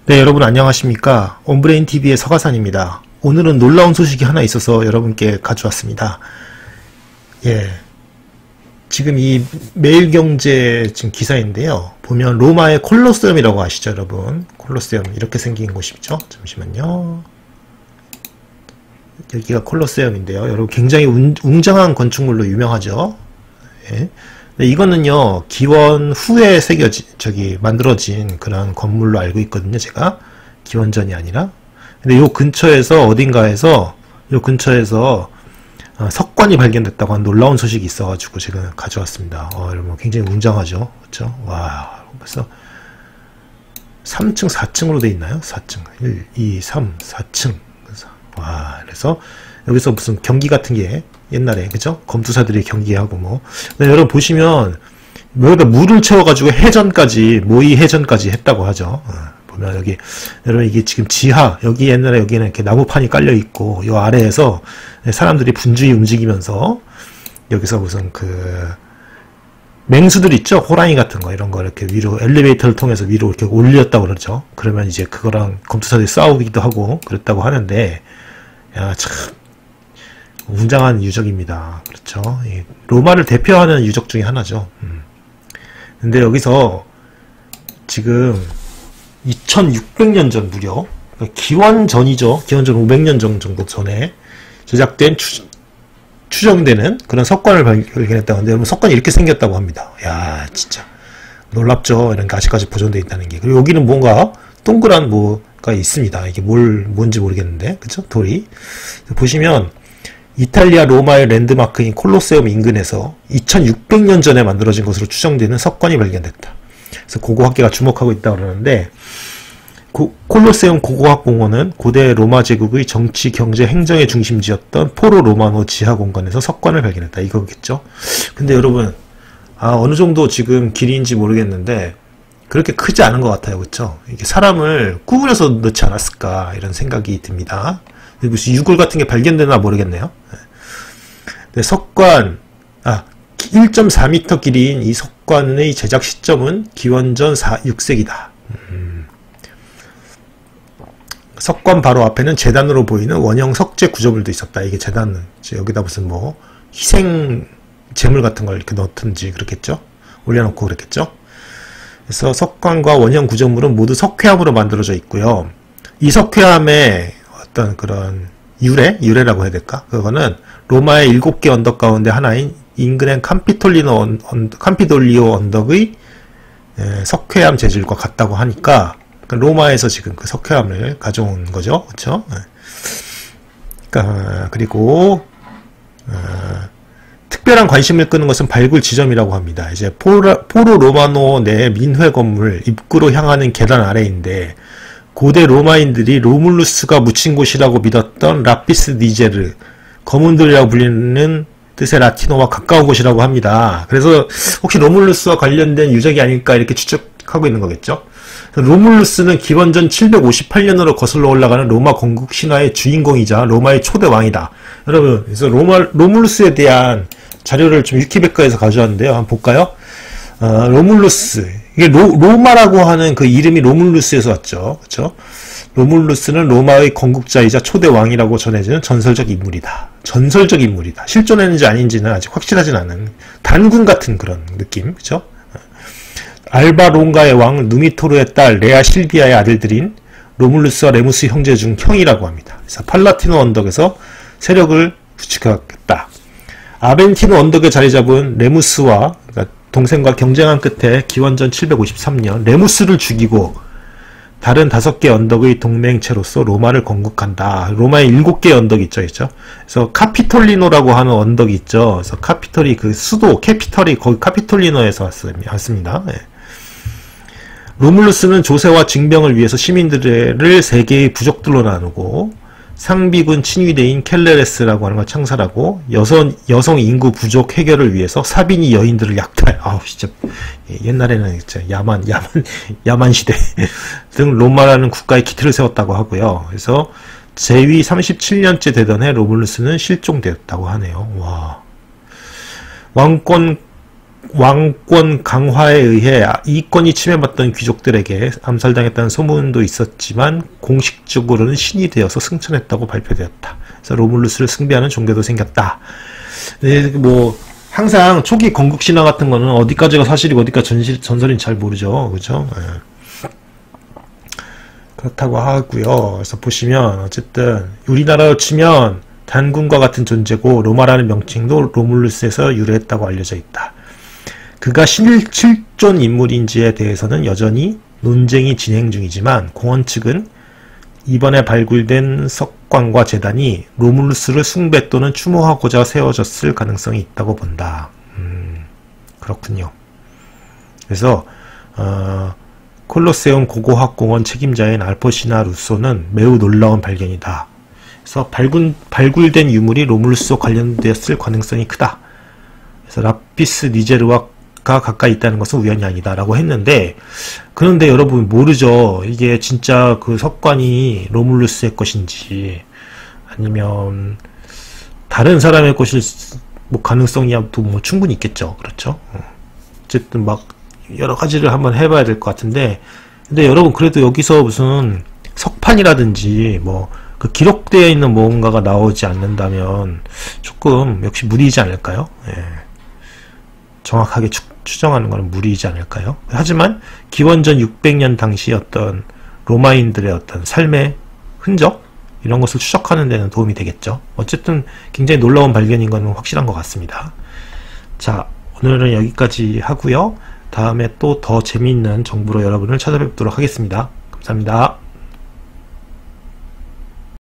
네, 여러분 안녕하십니까. 온브레인TV의 서가산입니다. 오늘은 놀라운 소식이 하나 있어서 여러분께 가져왔습니다. 예, 지금 이 매일경제 지금 기사인데요. 보면 로마의 콜로세움이라고 아시죠, 여러분? 콜로세움 이렇게 생긴 곳이죠. 잠시만요. 여기가 콜로세움인데요. 여러분 굉장히 웅장한 건축물로 유명하죠. 예. 이거는요, 기원 후에 만들어진 그런 건물로 알고 있거든요, 제가. 기원전이 아니라. 근데 요 근처에서, 어딘가에서, 석관이 발견됐다고 하는 놀라운 소식이 있어가지고 제가 가져왔습니다. 여러분, 굉장히 웅장하죠? 그쵸? 와, 벌써 3층, 4층으로 돼 있나요? 4층. 1, 2, 3, 4층. 와, 그래서 여기서 무슨 경기 같은 게 옛날에, 그죠? 검투사들이 경기하고 뭐. 근데 여러분 보시면, 여기다 물을 채워가지고 모의 해전까지 했다고 하죠. 보면 여기, 여러분 이게 지금 지하, 여기 옛날에 여기는 이렇게 나무판이 깔려있고, 요 아래에서 사람들이 분주히 움직이면서, 여기서 무슨 맹수들 있죠? 호랑이 같은 거, 이런 거 이렇게 위로, 엘리베이터를 통해서 위로 이렇게 올렸다고 그러죠. 그러면 이제 그거랑 검투사들이 싸우기도 하고, 그랬다고 하는데, 야, 참. 웅장한 유적입니다. 그렇죠. 로마를 대표하는 유적 중에 하나죠. 근데 여기서 지금 2600년 전 무려 기원 전이죠. 기원전 500년 정도 전에 제작된 추정되는 그런 석관을 발견했다고 하는데 여러분 석관이 이렇게 생겼다고 합니다. 야 진짜 놀랍죠. 이런 게 아직까지 보존되어 있다는 게. 그리고 여기는 뭔가 동그란 뭐가 있습니다. 이게 뭔지 모르겠는데 그쵸? 돌이 보시면 이탈리아 로마의 랜드마크인 콜로세움 인근에서 2600년 전에 만들어진 것으로 추정되는 석관이 발견됐다. 그래서 고고학계가 주목하고 있다고 그러는데 콜로세움 고고학공원은 고대 로마 제국의 정치, 경제, 행정의 중심지였던 포로 로마노 지하 공간에서 석관을 발견했다. 이거겠죠? 근데 여러분 어느 정도 지금 길이인지 모르겠는데 그렇게 크지 않은 것 같아요. 그쵸? 이게 사람을 구부려서 넣지 않았을까 이런 생각이 듭니다. 무슨 유골 같은 게 발견되나 모르겠네요. 네, 석관, 1.4m 길이인 이 석관의 제작 시점은 기원전 6세기다. 석관 바로 앞에는 재단으로 보이는 원형 석재 구조물도 있었다. 이게 재단은, 여기다 무슨 희생 재물 같은 걸 이렇게 넣든지 그렇겠죠? 올려놓고 그랬겠죠? 그래서 석관과 원형 구조물은 모두 석회암으로 만들어져 있고요. 이 석회암에 어떤 그런 유래라고 해야 될까? 그거는 로마의 7개 언덕 가운데 하나인 인근의 캄피돌리오 언덕의 석회암 재질과 같다고 하니까 로마에서 지금 그 석회암을 가져온 거죠. 그렇죠? 그리고 특별한 관심을 끄는 것은 발굴 지점이라고 합니다. 이제 포로 로마노 내 민회 건물 입구로 향하는 계단 아래인데 고대 로마인들이 로물루스가 묻힌 곳이라고 믿었던 라피스 니제르, 검은 돌이라고 불리는 뜻의 라틴어와 가까운 곳이라고 합니다. 그래서 혹시 로물루스와 관련된 유적이 아닐까 이렇게 추측하고 있는 거겠죠. 로물루스는 기원전 758년으로 거슬러 올라가는 로마 건국 신화의 주인공이자 로마의 초대 왕이다. 여러분, 그래서 로물루스에 대한 자료를 좀 위키백과에서 가져왔는데요. 한번 볼까요? 로물루스. 이게 로마라고 하는 그 이름이 로물루스에서 왔죠. 그쵸? 로물루스는 로마의 건국자이자 초대 왕이라고 전해지는 전설적 인물이다. 전설적 인물이다. 실존했는지 아닌지는 아직 확실하진 않은 단군 같은 그런 느낌. 그쵸? 알바 롱가의 왕 누미토르의 딸 레아 실비아의 아들들인 로물루스와 레무스 형제 중 형이라고 합니다. 그래서 팔라티노 언덕에서 세력을 구축했다. 아벤티노 언덕에 자리 잡은 레무스와 동생과 경쟁한 끝에 기원전 753년 레무스를 죽이고 다른 5개 언덕의 동맹체로서 로마를 건국한다. 로마의 7개의 언덕이 있죠. 그래서 카피톨리노라고 하는 언덕이 있죠. 그래서 카피톨이 수도 캐피털이 거기 카피톨리노에서 왔습니다. 네. 로물루스는 조세와 징병을 위해서 시민들을 3개의 부족들로 나누고 상비군 친위대인 켈레레스라고 하는 걸 창설하고 여성 인구 부족 해결을 위해서 사비니 여인들을 약탈. 진짜 옛날에는 진짜 야만 시대 등 로마라는 국가의 기틀을 세웠다고 하고요. 그래서 재위 37년째 되던 해 로물루스는 실종되었다고 하네요. 와. 왕권 왕권 강화에 의해 이권이 침해받던 귀족들에게 암살당했다는 소문도 있었지만 공식적으로는 신이 되어서 승천했다고 발표되었다. 그래서 로물루스를 숭배하는 종교도 생겼다. 네, 뭐 항상 초기 건국 신화 같은 거는 어디까지가 사실이고 어디가 전설인지 잘 모르죠, 그렇죠? 네. 그렇다고 하고요. 그래서 보시면 어쨌든 우리나라로 치면 단군과 같은 존재고 로마라는 명칭도 로물루스에서 유래했다고 알려져 있다. 그가 실존 인물인지에 대해서는 여전히 논쟁이 진행 중이지만 공원 측은 이번에 발굴된 석관과 제단이 로물루스를 숭배 또는 추모하고자 세워졌을 가능성이 있다고 본다. 그렇군요. 그래서 콜로세움 고고학공원 책임자인 알포시나 루소는 매우 놀라운 발견이다. 그래서 발굴된 유물이 로물루스와 관련되었을 가능성이 크다. 그래서 라피스 니제르와 가까이 있다는 것은 우연이 아니다 라고 했는데, 그런데 여러분 모르죠. 이게 진짜 그 석관이 로물루스의 것인지 아니면 다른 사람의 것일 뭐 가능성이야 또 뭐 충분히 있겠죠. 그렇죠. 어쨌든 막 여러 가지를 한번 해봐야 될 것 같은데, 근데 여러분 그래도 여기서 무슨 석판이라든지 뭐 그 기록되어 있는 뭔가가 나오지 않는다면 조금 역시 무리이지 않을까요? 예. 정확하게 추정하는 것은 무리이지 않을까요? 하지만 기원전 600년 당시 어떤 로마인들의 어떤 삶의 흔적 이런 것을 추적하는 데는 도움이 되겠죠. 어쨌든 굉장히 놀라운 발견인 건 확실한 것 같습니다. 자, 오늘은 여기까지 하고요. 다음에 또 더 재미있는 정보로 여러분을 찾아뵙도록 하겠습니다. 감사합니다.